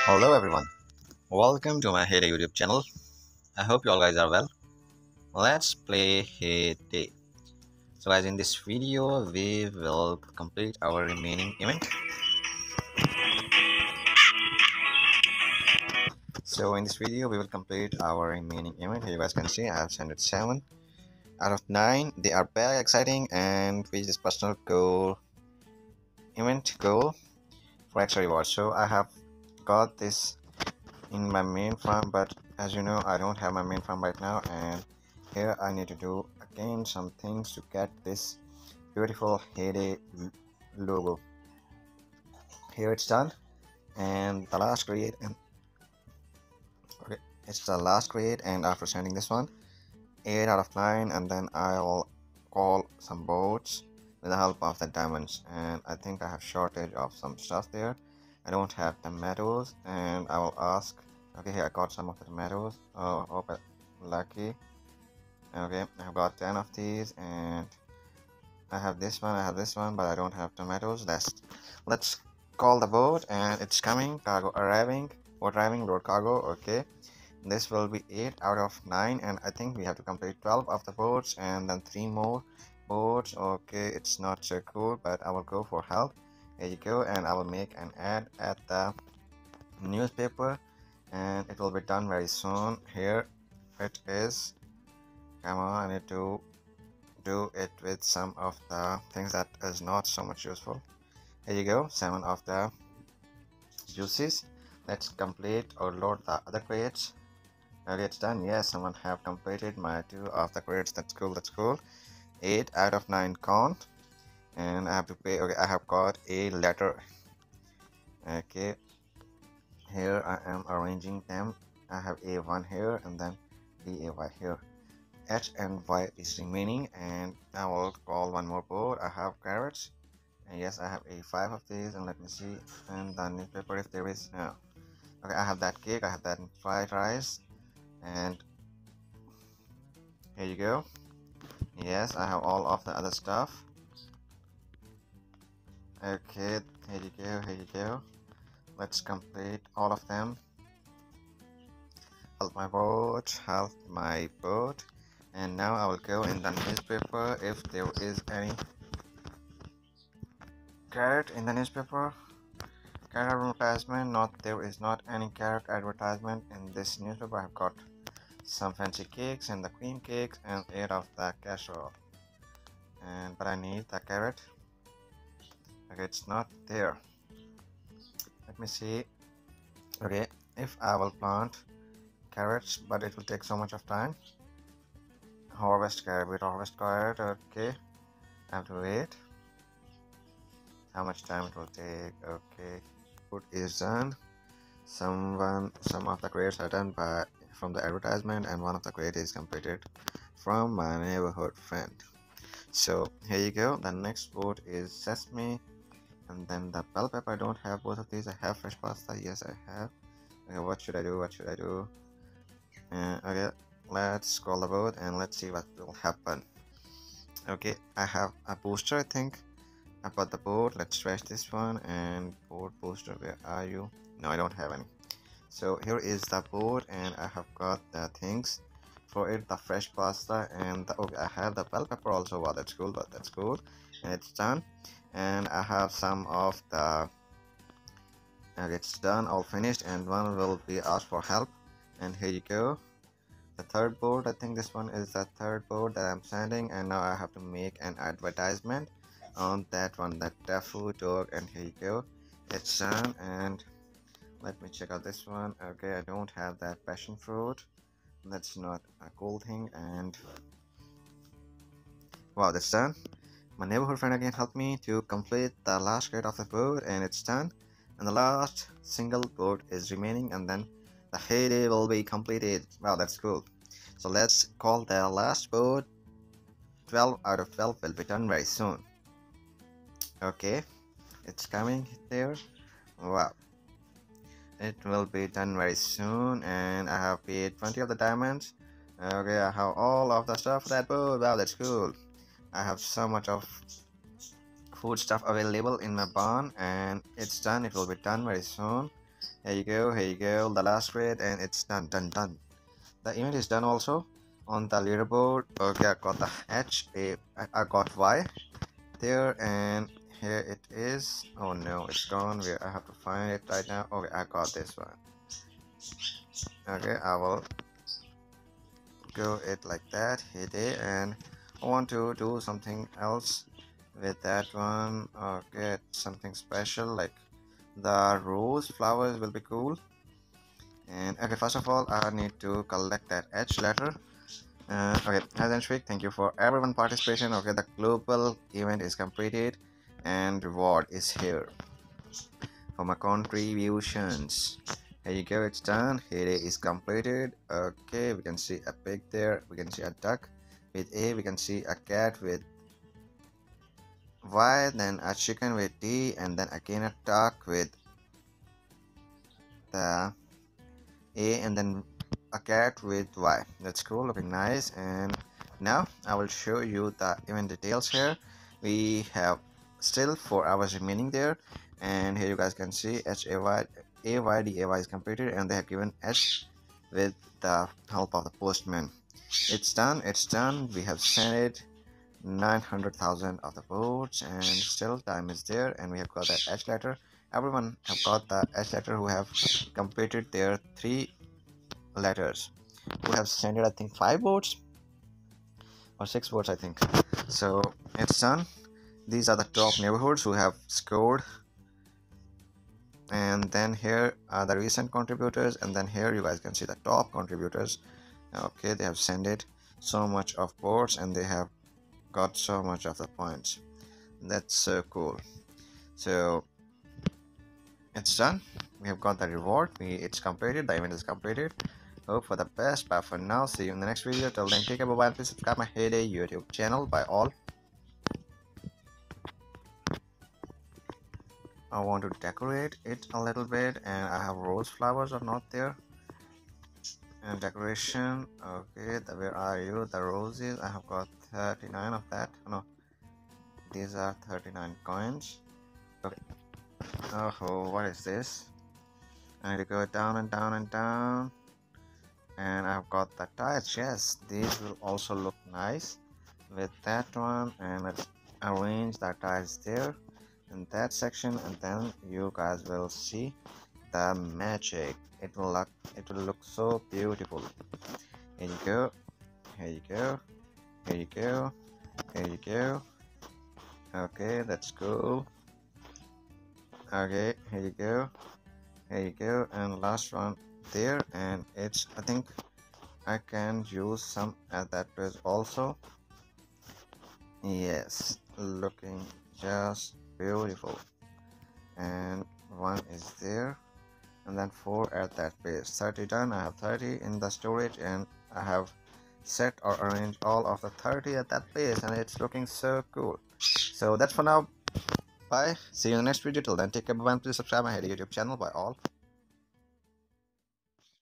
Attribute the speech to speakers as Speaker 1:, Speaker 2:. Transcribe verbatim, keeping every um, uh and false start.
Speaker 1: Hello everyone, welcome to my Heyday YouTube channel. I hope you all guys are well. Let's play Heyday. So guys, in this video we will complete our remaining event. So in this video we will complete our remaining event. Here you guys can see I have sent it seven out of nine. They are very exciting and with this personal goal event goal for extra reward. So I have got this in my main farm, but as you know I don't have my main farm right now, and here I need to do again some things to get this beautiful Heyday logo. Here it's done, and the last create and okay, it's the last create, and after sending this one eight out of nine, and then I'll call some boats with the help of the diamonds, and I think I have shortage of some stuff there. I don't have tomatoes, and I will ask. Okay, here I got some of the tomatoes. Oh, oh but lucky. Okay, I've got ten of these, and I have this one, I have this one, but I don't have tomatoes. Let's let's call the boat, and it's coming. Cargo arriving. Boat arriving. Load cargo. Okay, this will be eight out of nine, and I think we have to complete twelve of the boats, and then three more boats. Okay, it's not so cool, but I will go for help. Here you go, and I will make an ad at the newspaper, and it will be done very soon. Here it is. Come on, I need to do it with some of the things that is not so much useful. Here you go, seven of the juices. Let's complete or load the other crates. Okay, it's done. Yes, someone have completed my two of the crates. That's cool, that's cool. Eight out of nine count, and I have to pay. Okay, I have got a letter. Okay, here I am arranging them. I have A one here, and then D A Y here. H and Y is remaining, and I will call one more board. I have carrots, and yes, I have a five of these, and let me see, and the newspaper if there is. No. Okay, I have that cake, I have that fried rice, and here you go. Yes, I have all of the other stuff. Okay, here you go, here you go. Let's complete all of them. Help my boat, help my boat. And now I will go in the newspaper if there is any carrot in the newspaper. Carrot advertisement. Not there is not any carrot advertisement in this newspaper. I've got some fancy cakes and the cream cakes and eight of the casserole. And but I need the carrot. Okay, it's not there. Let me see. Okay, if I will plant carrots, but it will take so much of time. Harvest carrot, with harvest carrot. Okay, I have to wait. How much time it will take? Okay, food is done. Someone, some of the crates are done by from the advertisement, and one of the crates is completed from my neighborhood friend. So here you go. The next boat is sesame, and then the bell pepper. I don't have both of these. I have fresh pasta. Yes, I have. Okay, what should I do? What should I do? Uh, okay. Let's call the boat and let's see what will happen. Okay, I have a booster. I think I bought the boat. Let's trash this one, and boat booster, where are you? No, I don't have any. So here is the boat, and I have got the things for it, the fresh pasta, and the, okay, I have the bell pepper also. Wow, that's cool, but that's cool, and it's done. And I have some of the and it's done, all finished, and one will be asked for help, and here you go. The third board, I think this one is the third board that I'm sending, and now I have to make an advertisement on that one, that tofu dog, and here you go, it's done. And let me check out this one. Okay, I don't have that passion fruit, that's not a cool thing, and wow, that's done. My neighborhood friend again helped me to complete the last grade of the board, and it's done, and the last single board is remaining, and then the Heyday will be completed. Wow, that's cool. So let's call the last board. twelve out of twelve will be done very soon. Okay, it's coming there. Wow, it will be done very soon, and I have paid twenty of the diamonds. Okay, I have all of the stuff for that board. Wow, that's cool. I have so much of food stuff available in my barn, and it's done. It will be done very soon. Here you go, here you go, the last grade, and it's done, done, done. The event is done also on the leaderboard. Okay, I got the H, A, I I got Y there, and here it is. Oh no, it's gone. Where I have to find it right now. Okay, I got this one. Okay, I will go it like that, hit it, and I want to do something else with that one. Okay, something special like the rose flowers will be cool. And okay, first of all, I need to collect that H letter. Uh, okay, as and speak, thank you for everyone participation. Okay, the global event is completed and reward is here for my contributions. Here you go, it's done. Here it is completed. Okay, we can see a pig there, we can see a duck with A, we can see a cat with Y, then a chicken with D, and then again a duck with the A, and then a cat with Y. That's cool, looking nice. And now I will show you the event details here. We have still four hours remaining there, and here you guys can see H A Y A Y D A Y is completed, and they have given H with the help of the postman. It's done, it's done. We have sent it nine hundred thousand of the votes, and still time is there, and we have got that H letter. Everyone have got the H letter who have completed their three letters, who have sent it I think five votes or six votes I think. So it's done. These are the top neighborhoods who have scored, and then here are the recent contributors, and then here you guys can see the top contributors. Okay, they have sent it so much of votes, and they have got so much of the points. That's so cool. So it's done. We have got the reward. We, it's completed. The event is completed. Hope for the best. Bye for now. See you in the next video. Till then, take care. Bye bye. Please subscribe my Heyday YouTube channel. By all. I want to decorate it a little bit, and I have rose flowers are not there. And decoration. Okay, the, where are you? The roses. I have got thirty-nine of that. No, these are thirty-nine coins. Okay. Oh, what is this? I need to go down and down and down. And I've got the tiles. Yes, these will also look nice with that one. And let's arrange the tiles there in that section, and then you guys will see the magic. It will look it will look so beautiful. Here you go, here you go, here you go, here you go. Okay, that's cool. Okay, here you go, here you go, and last one there. And it's I think I can use some at that place also. Yes, looking just beautiful. And one is there, and then four at that place. Thirty done. I have thirty in the storage, and I have set or arranged all of the thirty at that place, and it's looking so cool. So that's for now. Bye. See you in the next video. Till then, take care. Bye. Please subscribe my YouTube channel. By all.